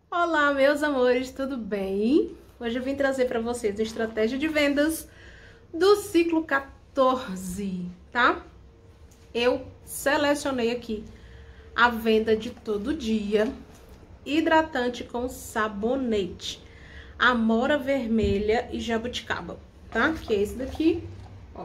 Olá, meus amores, tudo bem? Hoje eu vim trazer para vocês a estratégia de vendas do ciclo 14, tá? Eu selecionei aqui a venda de todo dia, hidratante com sabonete, amora vermelha e jabuticaba, tá? Que é esse daqui, ó.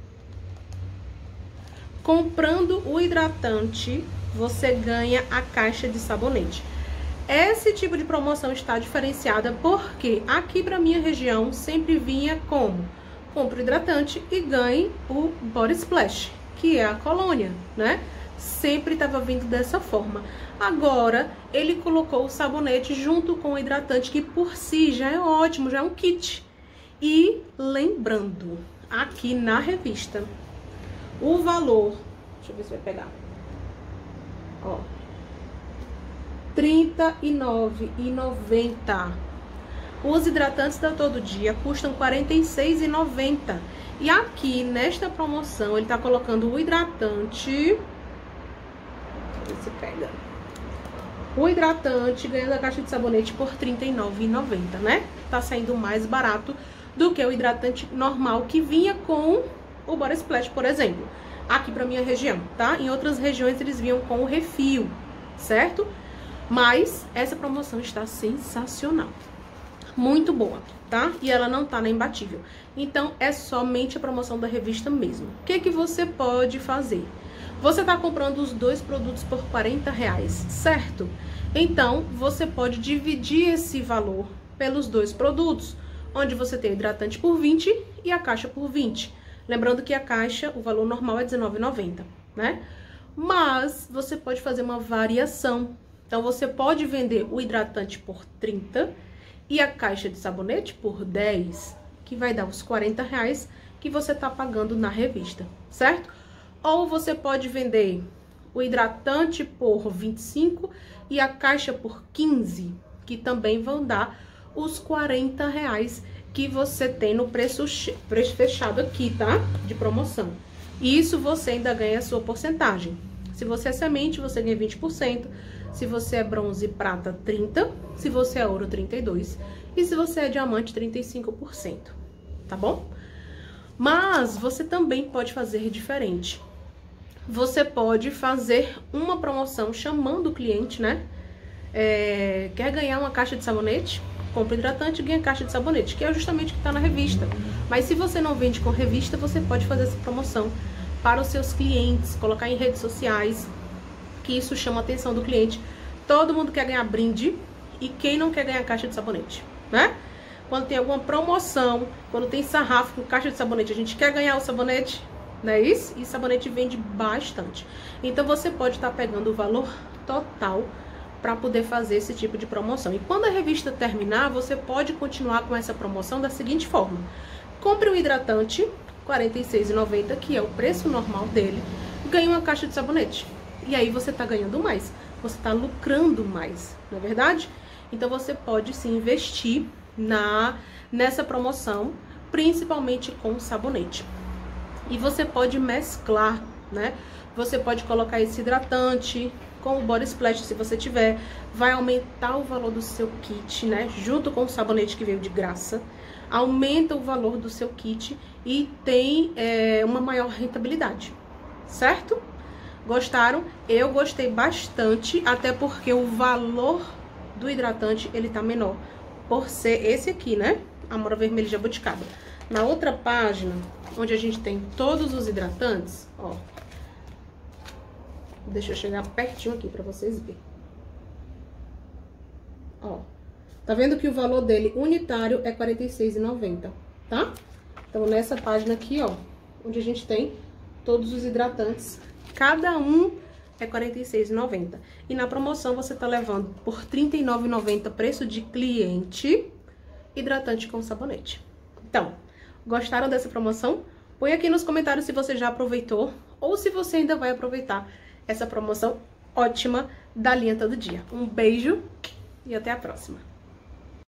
Comprando o hidratante, você ganha a caixa de sabonete. Esse tipo de promoção está diferenciada porque aqui para minha região sempre vinha como: compre o hidratante e ganhe o Body Splash, que é a colônia, né? Sempre estava vindo dessa forma. Agora, ele colocou o sabonete junto com o hidratante, que por si já é ótimo, já é um kit. E lembrando, aqui na revista, o valor, deixa eu ver se vai pegar, ó, R$ 39,90. Os hidratantes da Todo Dia custam R$ 46,90. E aqui, nesta promoção, ele tá colocando o hidratante... Deixa eu ver se pega. O hidratante ganhando a caixa de sabonete por R$ 39,90, né? Tá saindo mais barato do que o hidratante normal que vinha com o Body Splash, por exemplo. Aqui pra minha região, tá? Em outras regiões eles vinham com o refil, certo? Mas essa promoção está sensacional, muito boa, tá? E ela não tá na Imbatível. Então é somente a promoção da revista mesmo. O que você pode fazer? Você tá comprando os dois produtos por R$40, certo? Então você pode dividir esse valor pelos dois produtos, onde você tem o hidratante por 20 e a caixa por 20. Lembrando que a caixa, o valor normal é R$19,90, né? Mas você pode fazer uma variação. Então, você pode vender o hidratante por 30 e a caixa de sabonete por 10, que vai dar os R$40 que você tá pagando na revista, certo? Ou você pode vender o hidratante por 25 e a caixa por 15, que também vão dar os R$40 que você tem no preço fechado aqui, tá? De promoção. E isso você ainda ganha a sua porcentagem. Se você é semente, você ganha 20%. Se você é bronze e prata, 30%. Se você é ouro, 32%. E se você é diamante, 35%. Tá bom? Mas você também pode fazer diferente. Você pode fazer uma promoção chamando o cliente, né? Quer ganhar uma caixa de sabonete? Compra hidratante e ganha caixa de sabonete, que é justamente o que está na revista. Mas se você não vende com revista, você pode fazer essa promoção para os seus clientes, colocar em redes sociais, que isso chama a atenção do cliente. Todo mundo quer ganhar brinde e quem não quer ganhar caixa de sabonete, né? Quando tem alguma promoção, quando tem sarrafo com caixa de sabonete, a gente quer ganhar o sabonete, não é isso? E sabonete vende bastante. Então você pode estar pegando o valor total para poder fazer esse tipo de promoção. E quando a revista terminar, você pode continuar com essa promoção da seguinte forma: compre um hidratante, R$ 46,90, que é o preço normal dele, ganhe uma caixa de sabonete. E aí você tá ganhando mais, você tá lucrando mais, não é verdade? Então você pode sim investir nessa promoção, principalmente com sabonete. E você pode mesclar, né? Você pode colocar esse hidratante com o Body Splash, se você tiver, vai aumentar o valor do seu kit, né? Junto com o sabonete que veio de graça, aumenta o valor do seu kit e tem uma maior rentabilidade, certo? Gostaram? Eu gostei bastante, até porque o valor do hidratante, ele tá menor, por ser esse aqui, né? Amora vermelha e jabuticaba. Na outra página, onde a gente tem todos os hidratantes, ó, deixa eu chegar pertinho aqui pra vocês verem. Ó, tá vendo que o valor dele unitário é R$ 46,90, tá? Então, nessa página aqui, ó, onde a gente tem todos os hidratantes, cada um é R$ 46,90. E na promoção você tá levando por R$ 39,90 preço de cliente, hidratante com sabonete. Então, gostaram dessa promoção? Põe aqui nos comentários se você já aproveitou ou se você ainda vai aproveitar essa promoção ótima da linha Todo Dia. Um beijo e até a próxima!